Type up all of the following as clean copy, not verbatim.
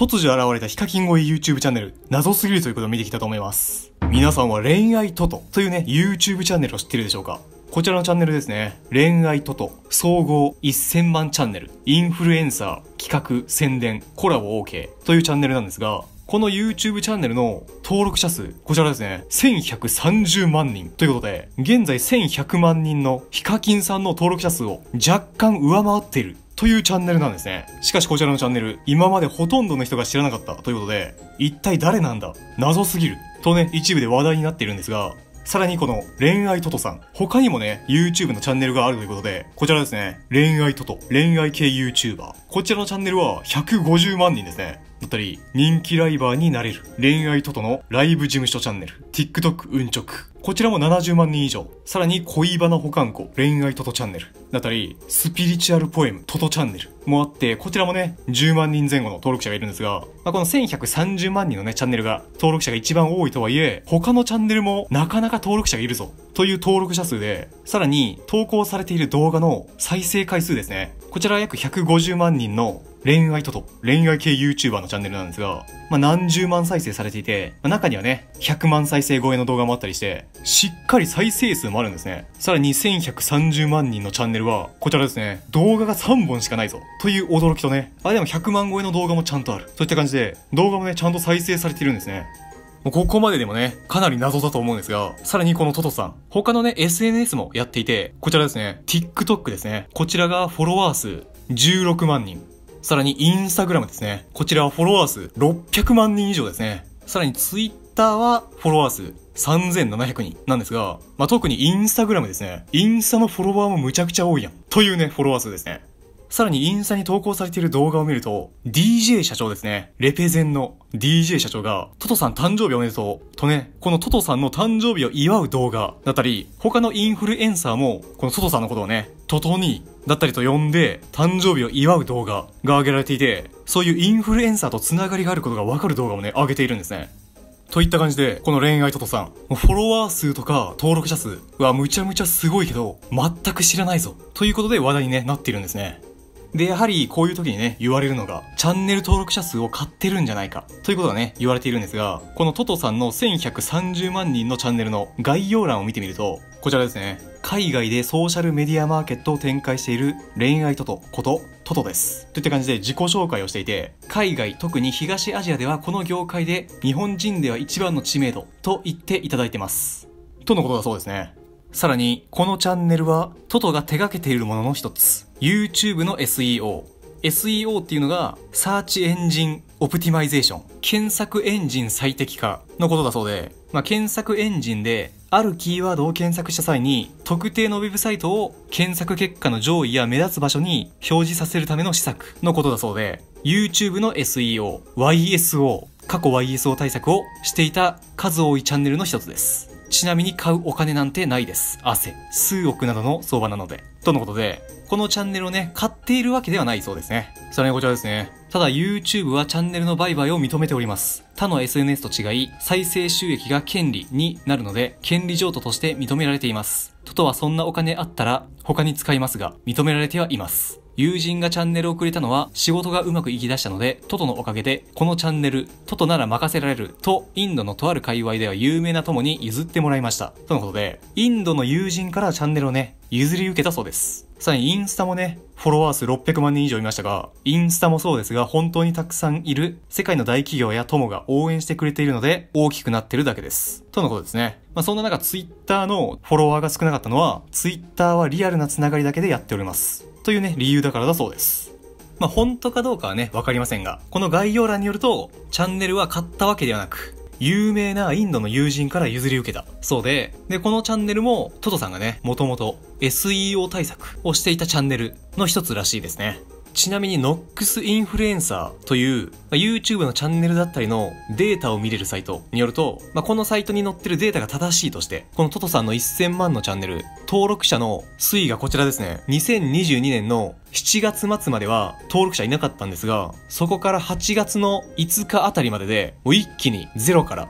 突如現れたヒカキン越え YouTube チャンネル、謎すぎるということを見てきたと思います。皆さんは恋愛トトというね、YouTube チャンネルを知ってるでしょうか？こちらのチャンネルですね。恋愛トト、総合1000万チャンネル、インフルエンサー、企画、宣伝、コラボ OK というチャンネルなんですが、この YouTube チャンネルの登録者数、こちらですね、1130万人ということで、現在1100万人のヒカキンさんの登録者数を若干上回っているというチャンネルなんですね。しかしこちらのチャンネル、今までほとんどの人が知らなかったということで、一体誰なんだ？謎すぎるとね、一部で話題になっているんですが、さらにこの恋愛トトさん、他にもね、YouTube のチャンネルがあるということで、こちらですね、恋愛トト、恋愛系 YouTuber。こちらのチャンネルは150万人ですね。だったり、人気ライバーになれる恋愛トトのライブ事務所チャンネル、TikTok 運直。こちらも70万人以上。さらに恋バナ保管庫、恋愛トトチャンネル。だったり、スピリチュアルポエム、トトチャンネルもあって、こちらもね、10万人前後の登録者がいるんですが、この1130万人のね、チャンネルが、登録者が一番多いとはいえ、他のチャンネルもなかなか登録者がいるぞ、という登録者数で、さらに、投稿されている動画の再生回数ですね。こちらは約150万人の恋愛トト、恋愛系 YouTuber のチャンネルなんですが、何十万再生されていて、中にはね、100万再生超えの動画もあったりして、しっかり再生数もあるんですね。さらに1130万人のチャンネルは、こちらですね、動画が3本しかないぞ、という驚きとね、でも100万超えの動画もちゃんとある。そういった感じで、動画もね、ちゃんと再生されているんですね。ここまででもね、かなり謎だと思うんですが、さらにこのトトさん、他のね、SNS もやっていて、こちらですね、TikTok ですね。こちらがフォロワー数16万人。さらにインスタグラムですね。こちらはフォロワー数600万人以上ですね。さらにツイッターはフォロワー数3700人なんですが、特にインスタグラムですね。インスタのフォロワーもむちゃくちゃ多いやん。というね、フォロワー数ですね。さらにインスタに投稿されている動画を見ると、DJ 社長ですね。レペゼンの DJ 社長が、トトさん誕生日おめでとう。とね、このトトさんの誕生日を祝う動画だったり、他のインフルエンサーも、このトトさんのことをね、トトニーだったりと呼んで、誕生日を祝う動画が上げられていて、そういうインフルエンサーとつながりがあることがわかる動画をね、上げているんですね。といった感じで、この恋愛トトさん、フォロワー数とか登録者数はむちゃむちゃすごいけど、全く知らないぞ。ということで話題にね、なっているんですね。で、やはりこういう時にね、言われるのが、チャンネル登録者数を買ってるんじゃないか、ということがね、言われているんですが、このトトさんの1130万人のチャンネルの概要欄を見てみると、こちらですね、海外でソーシャルメディアマーケットを展開している恋愛トトことトトです。といった感じで自己紹介をしていて、海外、特に東アジアではこの業界で日本人では一番の知名度と言っていただいてます。とのことだそうですね。さらに、このチャンネルは、トトが手掛けているものの一つ。YouTube の SEO。SEO っていうのが、サーチエンジンオプティマイゼーション。検索エンジン最適化のことだそうで、検索エンジンで、あるキーワードを検索した際に、特定のウェブサイトを検索結果の上位や目立つ場所に表示させるための施策のことだそうで、YouTube の SEO、YSO、過去 YSO 対策をしていた数多いチャンネルの一つです。ちなみに買うお金なんてないです。汗。数億などの相場なので。とのことで、このチャンネルをね、買っているわけではないそうですね。さらにこちらですね。ただ YouTube はチャンネルの売買を認めております。他の SNS と違い、再生収益が権利になるので、権利譲渡として認められています。トトはそんなお金あったら他に使いますが、認められてはいます。友人がチャンネルをくれたのは仕事がうまくいき出したので、トトのおかげでこのチャンネル、トトなら任せられるとインドのとある界隈では有名な友に譲ってもらいました。とのことで、インドの友人からチャンネルをね、譲り受けたそうです。さらにインスタもね、フォロワー数600万人以上いましたが、インスタもそうですが本当にたくさんいる世界の大企業や友が応援してくれているので大きくなってるだけです。とのことですね。そんな中ツイッターのフォロワーが少なかったのは、ツイッターはリアルなつながりだけでやっております。というね、理由だからだそうです。本当かどうかはね、わかりませんが、この概要欄によると、チャンネルは買ったわけではなく、有名なインドの友人から譲り受けたそうで、このチャンネルもトトさんがね、もともと SEO 対策をしていたチャンネルの一つらしいですね。ちなみに Nox インフルエンサーという、YouTube のチャンネルだったりのデータを見れるサイトによると、このサイトに載ってるデータが正しいとして、このトトさんの1000万のチャンネル、登録者の推移がこちらですね。2022年の 7月末までは登録者いなかったんですが、そこから8月の5日あたりまでで、もう一気に0から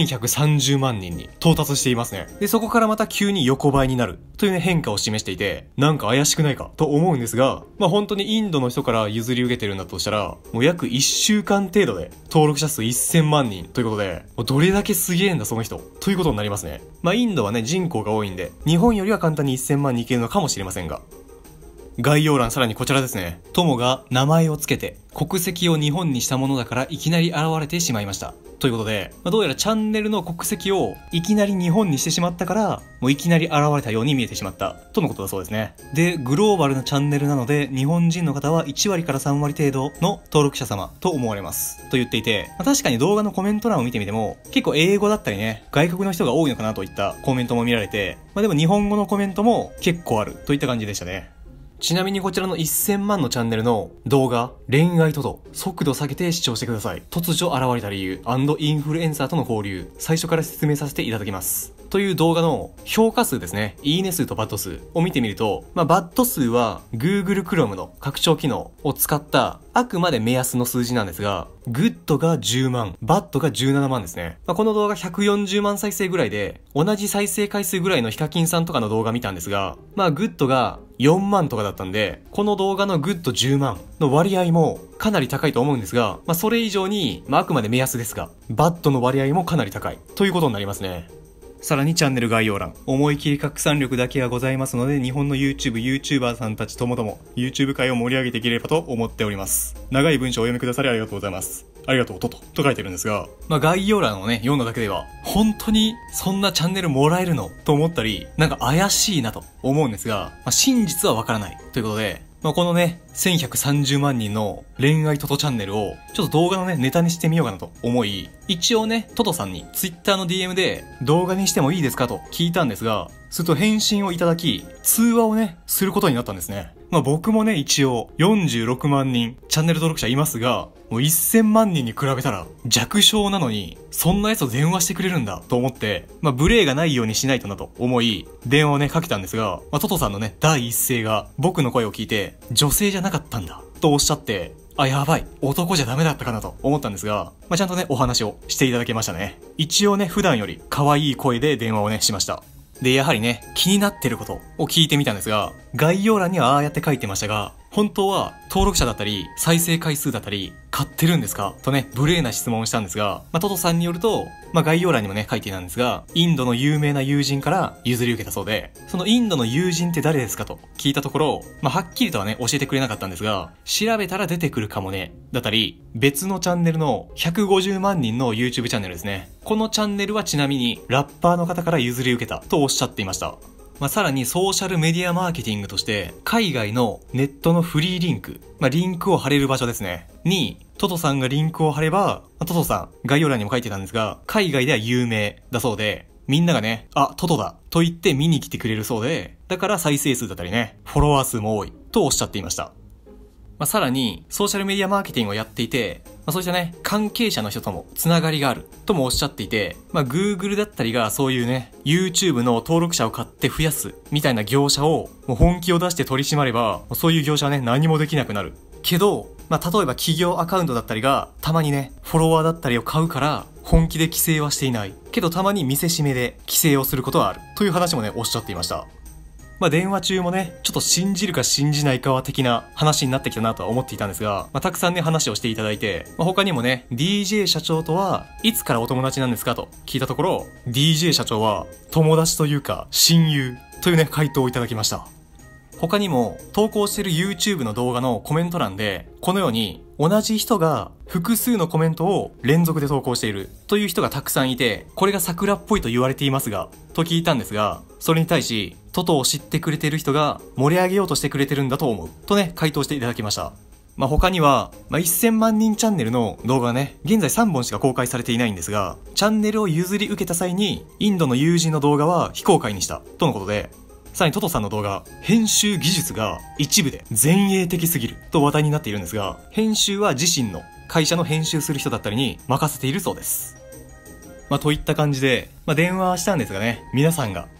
1130万人に到達していますね。で、そこからまた急に横ばいになるというね、変化を示していて、なんか怪しくないかと思うんですが、本当にインドの人から譲り受けてるんだとしたら、もう約1週間程度で登録者数1000万人ということで、どれだけすげえんだその人ということになりますね。インドはね、人口が多いんで、日本よりは簡単に1000万にいけるのかもしれませんが、概要欄さらにこちらですね。友が名前をつけて国籍を日本にしたものだからいきなり現れてしまいました。ということで、どうやらチャンネルの国籍をいきなり日本にしてしまったから、もういきなり現れたように見えてしまった。とのことだそうですね。で、グローバルなチャンネルなので、日本人の方は1割から3割程度の登録者様と思われます。と言っていて、確かに動画のコメント欄を見てみても、結構英語だったりね、外国の人が多いのかなといったコメントも見られて、でも日本語のコメントも結構あるといった感じでしたね。ちなみにこちらの1000万のチャンネルの動画、恋愛と速度下げて視聴してください。突如現れた理由&インフルエンサーとの交流、最初から説明させていただきます。という動画の評価数ですね。いいね数とバッド数を見てみると、バッド数は Google Chrome の拡張機能を使ったあくまで目安の数字なんですが、グッドが10万、バッドが17万ですね。この動画140万再生ぐらいで、同じ再生回数ぐらいのヒカキンさんとかの動画見たんですが、グッドが4万とかだったんで、この動画のグッド10万の割合もかなり高いと思うんですが、それ以上に、あくまで目安ですが、バッドの割合もかなり高いということになりますね。さらにチャンネル概要欄、思い切り拡散力だけがございますので、日本の YouTuber さんたちともども YouTube 界を盛り上げていければと思っております。長い文章をお読みくださりありがとうございます。ありがとうと書いてるんですが、概要欄をね、読んだだけでは、本当にそんなチャンネルもらえるのと思ったり、なんか怪しいなと思うんですが、真実はわからないということで、このね、1130万人の恋愛トトチャンネルを、ちょっと動画のね、ネタにしてみようかなと思い、一応ね、トトさんに Twitter の DM で動画にしてもいいですかと聞いたんですが、すると返信をいただき、通話をね、することになったんですね。僕もね、一応46万人チャンネル登録者いますが、もう1000万人に比べたら弱小なのに、そんなやつと電話してくれるんだと思って、無礼がないようにしないとなと思い、電話をね、かけたんですが、トトさんのね、第一声が僕の声を聞いて、女性じゃなかったんだとおっしゃって、やばい、男じゃダメだったかなと思ったんですが、ちゃんとね、お話をしていただけましたね。一応ね、普段より可愛い声で電話をね、しました。で、やはりね、気になってることを聞いてみたんですが、概要欄にはああやって書いてましたが、本当は登録者だったり、再生回数だったり、買ってるんですかとね、無礼な質問をしたんですが、トトさんによると、概要欄にもね、書いていたんですが、インドの有名な友人から譲り受けたそうで、そのインドの友人って誰ですかと聞いたところ、はっきりとはね、教えてくれなかったんですが、調べたら出てくるかもね、だったり、別のチャンネルの150万人の YouTube チャンネルですね。このチャンネルはちなみに、ラッパーの方から譲り受けたとおっしゃっていました。さらにソーシャルメディアマーケティングとして、海外のネットのフリーリンク、リンクを貼れる場所ですね。に、トトさんがリンクを貼れば、トトさん、概要欄にも書いてたんですが、海外では有名だそうで、みんながね、トトだと言って見に来てくれるそうで、だから再生数だったりね、フォロワー数も多いとおっしゃっていました。さらに、ソーシャルメディアマーケティングをやっていて、そうしたね、関係者の人ともつながりがあるともおっしゃっていて、Google だったりがそういうね、YouTube の登録者を買って増やすみたいな業者をもう本気を出して取り締まれば、そういう業者はね、何もできなくなる。けど、例えば企業アカウントだったりが、たまにね、フォロワーだったりを買うから、本気で規制はしていない。けどたまに見せしめで規制をすることはある。という話もね、おっしゃっていました。電話中もね、ちょっと信じるか信じないかは的な話になってきたなとは思っていたんですが、たくさんね、話をしていただいて、他にもね、DJ 社長とはいつからお友達なんですかと聞いたところ、DJ 社長は友達というか親友というね、回答をいただきました。他にも投稿している YouTube の動画のコメント欄で、このように同じ人が複数のコメントを連続で投稿しているという人がたくさんいて、これが桜っぽいと言われていますが、と聞いたんですが、それに対し、トトを知ってくれている人が盛り上げようとしてくれてるんだと思う。とね、回答していただきました。他には、1000万人チャンネルの動画がね、現在3本しか公開されていないんですが、チャンネルを譲り受けた際に、インドの友人の動画は非公開にした。とのことで、さらにトトさんの動画、編集技術が一部で前衛的すぎると話題になっているんですが、編集は自身の会社の編集する人だったりに任せているそうです。といった感じで、電話はしたんですがね、皆さんが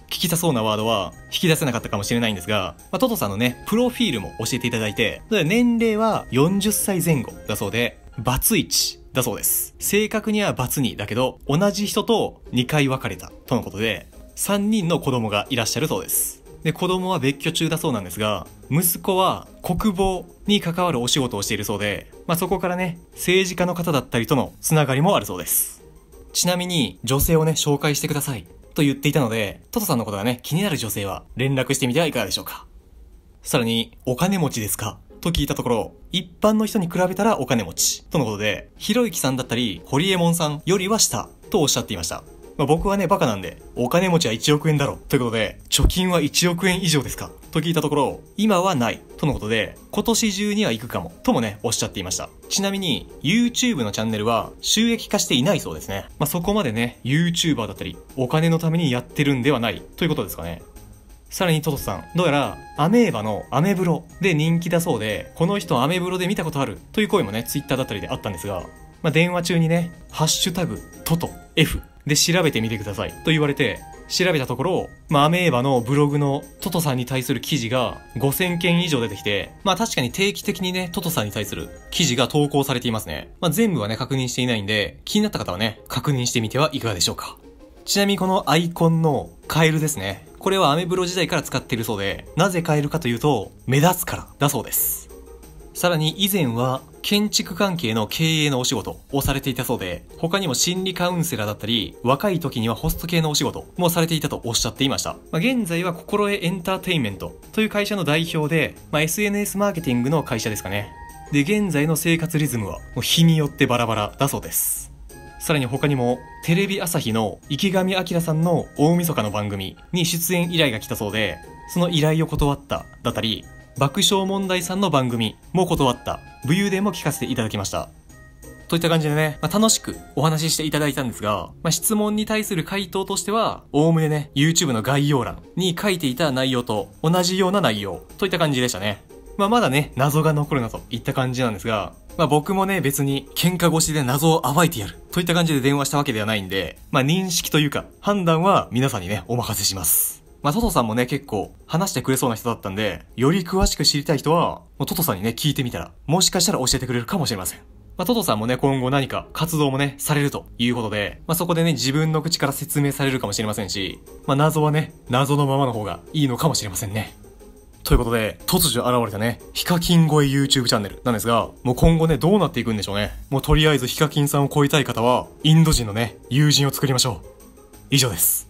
聞きたそうなワードは引き出せなかったかもしれないんですが、トトさんのね、プロフィールも教えていただいて、年齢は40歳前後だそうで、バツ1だそうです。正確にはバツ2だけど、同じ人と2回別れたとのことで、3人の子供がいらっしゃるそうです。で、子供は別居中だそうなんですが、息子は国防に関わるお仕事をしているそうで、そこからね、政治家の方だったりとのつながりもあるそうです。ちなみに、女性をね、紹介してくださいと言っていたので、トトさんのことがね、気になる女性は連絡してみてはいかがでしょうか。さらに、お金持ちですかと聞いたところ、一般の人に比べたらお金持ちとのことで、ひろゆきさんだったり、ホリエモンさんよりは下とおっしゃっていました。僕はね、バカなんで、お金持ちは1億円だろということで、貯金は1億円以上ですかと聞いたところ、今はないとのことで、今年中には行くかもともね、おっしゃっていました。ちなみに、YouTube のチャンネルは収益化していないそうですね。そこまでね、YouTuber だったり、お金のためにやってるんではないということですかね。さらにトトさん、どうやらアメーバのアメブロで人気だそうで、この人アメブロで見たことあるという声もね、Twitter だったりであったんですが、電話中にね、ハッシュタグトト F で調べてみてくださいと言われて、調べたところ、アメーバのブログのトトさんに対する記事が5000件以上出てきて、確かに定期的にね、トトさんに対する記事が投稿されていますね。全部はね、確認していないんで、気になった方はね、確認してみてはいかがでしょうか。ちなみにこのアイコンのカエルですね。これはアメブロ時代から使っているそうで、なぜカエルかというと、目立つからだそうです。さらに以前は建築関係の経営のお仕事をされていたそうで、他にも心理カウンセラーだったり、若い時にはホスト系のお仕事もされていたとおっしゃっていました。現在は心得エンターテインメントという会社の代表で、SNS マーケティングの会社ですかね。で、現在の生活リズムはもう日によってバラバラだそうです。さらに他にも、テレビ朝日の池上彰さんの大晦日の番組に出演依頼が来たそうで、その依頼を断っただったり、爆笑問題さんの番組も断った武勇伝も聞かせていただきました。といった感じでね、楽しくお話ししていただいたんですが、質問に対する回答としては、おおむねね、YouTube の概要欄に書いていた内容と同じような内容といった感じでしたね。まだね、謎が残るなといった感じなんですが、僕もね、別に喧嘩越しで謎を暴いてやるといった感じで電話したわけではないんで、認識というか判断は皆さんにね、お任せします。トトさんもね、結構話してくれそうな人だったんで、より詳しく知りたい人は、トトさんにね、聞いてみたら、もしかしたら教えてくれるかもしれません。トトさんもね、今後何か活動もね、されるということで、そこでね、自分の口から説明されるかもしれませんし、謎はね、謎のままの方がいいのかもしれませんね。ということで、突如現れたね、ヒカキン超え YouTube チャンネルなんですが、もう今後ね、どうなっていくんでしょうね。もうとりあえずヒカキンさんを超えたい方は、インド人のね、友人を作りましょう。以上です。